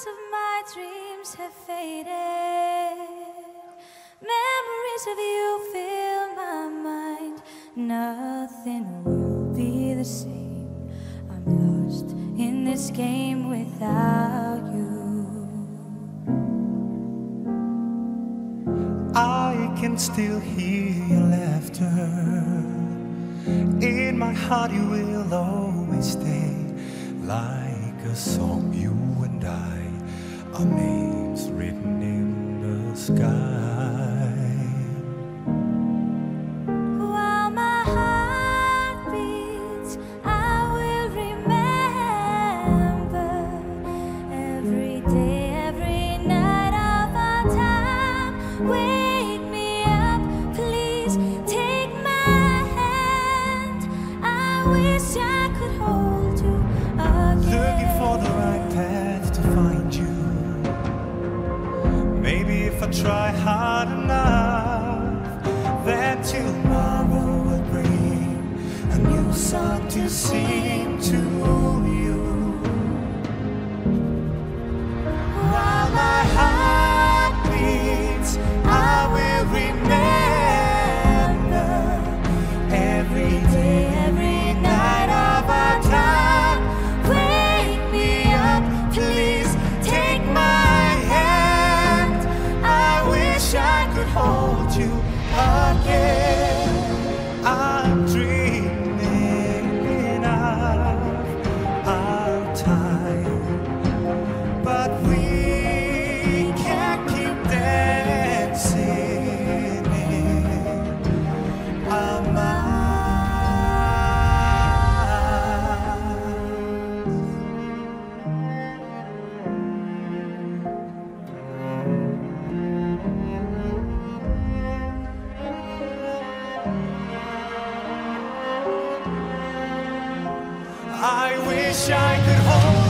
Colors of my dreams have faded. Memories of you fill my mind. Nothing will be the same. I'm lost in this game without you. I can still hear your laughter. In my heart you will always stay, like a song, you and I, our names written in the sky. While my heart beats, I will remember every day, every night of our time. Wake me up, please take my hand. I wish I could hold you again. Looking for the right path to find you. Maybe if I try hard enough, then tomorrow will bring a new song to sing to you. While my heart beats, I will remember every day, every night of our time. Wake me up, Please take my hand. I wish I could hold you again. I'm dreaming of our time, but we can't keep dancing in our minds. I wish I could hold